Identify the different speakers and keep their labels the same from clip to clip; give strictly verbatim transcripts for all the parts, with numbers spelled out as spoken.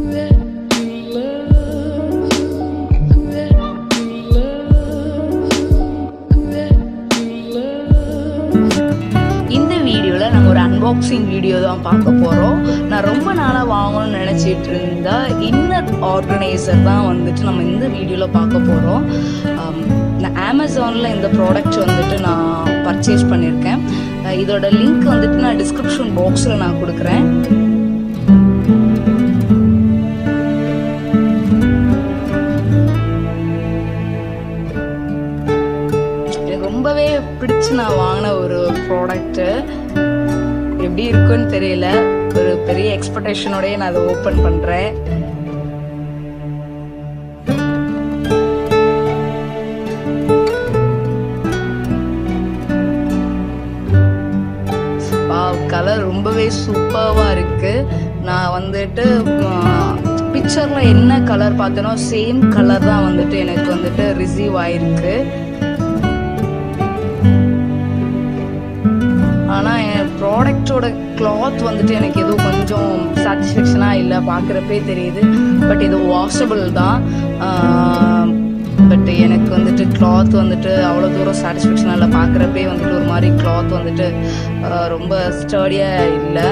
Speaker 1: Unboxing video தான் பார்க்க போகிறோம். நான் ரொம்ப நாளாக வாங்கணும்னு நினச்சிட்டு இருந்த இன்னர் ஆர்கனைசர் தான் வந்துட்டு நம்ம இந்த வீடியோவில் பார்க்க போகிறோம். நான் அமேசானில் இந்த ப்ராடக்ட் வந்துட்டு நான் பர்ச்சேஸ் பண்ணியிருக்கேன். இதோட லிங்க் வந்துட்டு நான் டிஸ்கிரிப்ஷன் பாக்ஸில் நான் கொடுக்குறேன். எனக்கு ரொம்பவே பிடிச்சி நான் வாங்கின ஒரு ப்ராடக்ட்டு. எப்படி இருக்குன்னு தெரியல, ஒரு பெரிய எக்ஸ்பெக்டேஷனோடய நான் அதை ஓப்பன் பண்றேன். கலர் ரொம்பவே சூப்பர்வா இருக்கு. நான் வந்துட்டு பிக்சர்ல என்ன கலர் பார்த்தனோ சேம் கலர் தான் வந்துட்டு எனக்கு வந்துட்டு ரிசீவ் ஆயிருக்கு. ஆனால் என் ப்ராடக்டோட கிளாத் வந்துட்டு எனக்கு எதுவும் கொஞ்சம் சாட்டிஸ்ஃபேக்ஷனாக இல்லை, பார்க்குறப்பே தெரியுது. பட் இது வாஷபிள் தான். பட் எனக்கு வந்துட்டு கிளாத் வந்துட்டு அவ்வளோ தூரம் சாட்டிஸ்ஃபேக்ஷனாக இல்லை. பார்க்குறப்பே வந்துட்டு ஒரு மாதிரி கிளாத் வந்துட்டு ரொம்ப ஸ்டடியாக இல்லை.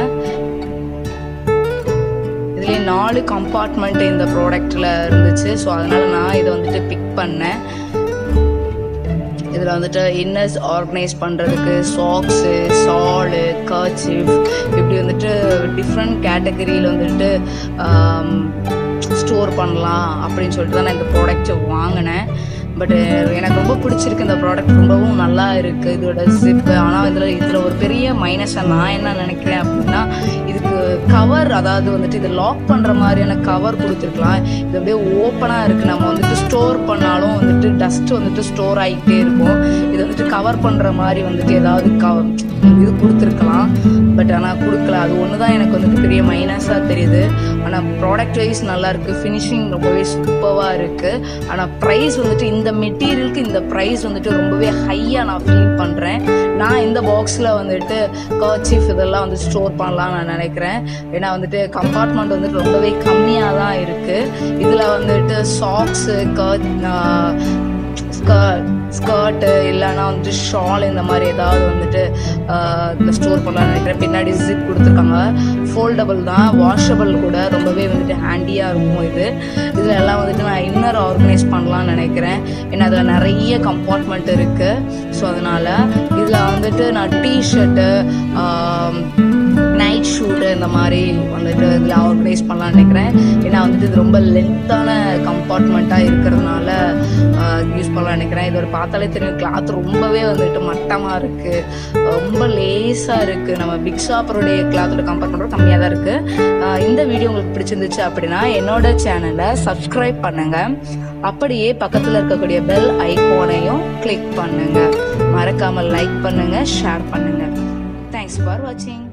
Speaker 1: இதுலேயே நாலு கம்பார்ட்மெண்ட் இந்த ப்ராடக்டில் இருந்துச்சு. ஸோ அதனால் நான் இதை வந்துட்டு பிக் பண்ணேன். இதில் வந்துட்டு இன்னர்ஸ் ஆர்கனைஸ் பண்ணுறதுக்கு சாக்ஸு, ஷாலு, கர்ச்சீஃப் இப்படி வந்துட்டு டிஃப்ரெண்ட் கேட்டகரியில் வந்துட்டு ஸ்டோர் பண்ணலாம் அப்படின்னு சொல்லிட்டு தான் நான் இந்த ப்ராடக்ட்டை வாங்கினேன். பட் எனக்கு ரொம்ப பிடிச்சிருக்கு இந்த ப்ராடக்ட், ரொம்பவும் நல்லா இருக்குது இதோட ஜிப்பு. ஆனால் இதில் இதில் ஒரு பெரிய மைனஸாக நான் என்ன நினைக்கிறேன் அப்படின்னா, இதுக்கு கவர், அதாவது வந்துட்டு இதை லாக் பண்ணுற மாதிரியான கவர் கொடுத்துருக்கலாம். இது அப்படியே ஓப்பனாக இருக்குது. நம்ம வந்துட்டு ஸ்டோர் பண்ணாலும் வந்துட்டு டஸ்ட் வந்துட்டு ஸ்டோர் ஆகிட்டே இருக்கும். இது வந்துட்டு கவர் பண்ணுற மாதிரி வந்துட்டு ஏதாவது கவர் இது கொடுத்துருக்கலாம். பட் ஆனால் கொடுக்கல. அது ஒன்று தான் எனக்கு வந்துட்டு பெரிய மைனஸாக தெரியுது. ஆனால் ப்ராடக்ட் வைஸ் நல்லாயிருக்கு, ஃபினிஷிங் ரொம்பவே சூப்பராக இருக்குது. ஆனால் ப்ரைஸ் வந்துட்டு இந்த மெட்டீரியலுக்கு இந்த ப்ரைஸ் வந்துட்டு ரொம்பவே ஹையாக நான் ஃபீல் பண்ணுறேன். நான் இந்த பாக்ஸில் வந்துட்டு கர்ச்சீஃப் இதெல்லாம் வந்து ஸ்டோர் பண்ணலாம்னு நான் நினைக்கிறேன். ஏன்னா வந்துட்டு கம்பார்ட்மெண்ட் வந்துட்டு ரொம்பவே கம்மியாக தான் இருக்குது. இதில் வந்துட்டு சாக்ஸு, கர் ஸ்கர்ட் ஸ்கர்ட்டு இல்லைன்னா வந்துட்டு ஷால் இந்த மாதிரி ஏதாவது வந்துட்டு இதில் ஸ்டோர் பண்ணலாம்னு நினைக்கிறேன். பின்னாடி ஜிப் கொடுத்துருக்காங்க. ஃபோல்டபுள் தான், வாஷபிள் கூட, ரொம்பவே வந்துட்டு ஹேண்டியாக இருக்கும். இது இதில் எல்லாம் வந்துட்டு நான் இன்னர் ஆர்கனைஸ் பண்ணலான்னு நினைக்கிறேன். ஏன்னா அதில் நிறைய கம்பார்ட்மெண்ட் இருக்குது. ஸோ அதனால் இதில் வந்துட்டு நான் டிஷர்ட்டு, நைட் ஷூட்டு இந்த மாதிரி வந்துட்டு இதில் ஆர்கனைஸ் பண்ணலான்னு நினைக்கிறேன். ஏன்னா வந்துட்டு இது ரொம்ப லென்த்தான கம்பார்ட்மெண்ட்டாக இருக்கிறதுனால யூஸ் பண்ணலான்னு நினைக்கிறேன். இது ஒரு பார்த்தாலே தெரியும், கிளாத் ரொம்பவே வந்துட்டு மட்டமாக இருக்குது, ரொம்ப லேஸாக இருக்குது. நம்ம பிக் ஷாப்பருடைய கிளாத்தோட கம்பேர் பண்ணுறோம் கம்மியாக தான் இருக்குது. இந்த வீடியோ உங்களுக்கு பிடிச்சிருந்துச்சு அப்படின்னா என்னோட சேனலை சப்ஸ்கிரைப் பண்ணுங்கள். அப்படியே பக்கத்தில் இருக்கக்கூடிய பெல் ஐகானையும் கிளிக் பண்ணுங்கள். மறக்காமல் லைக் பண்ணுங்கள், ஷேர் பண்ணுங்கள். தேங்க்ஸ் ஃபார் வாட்சிங்.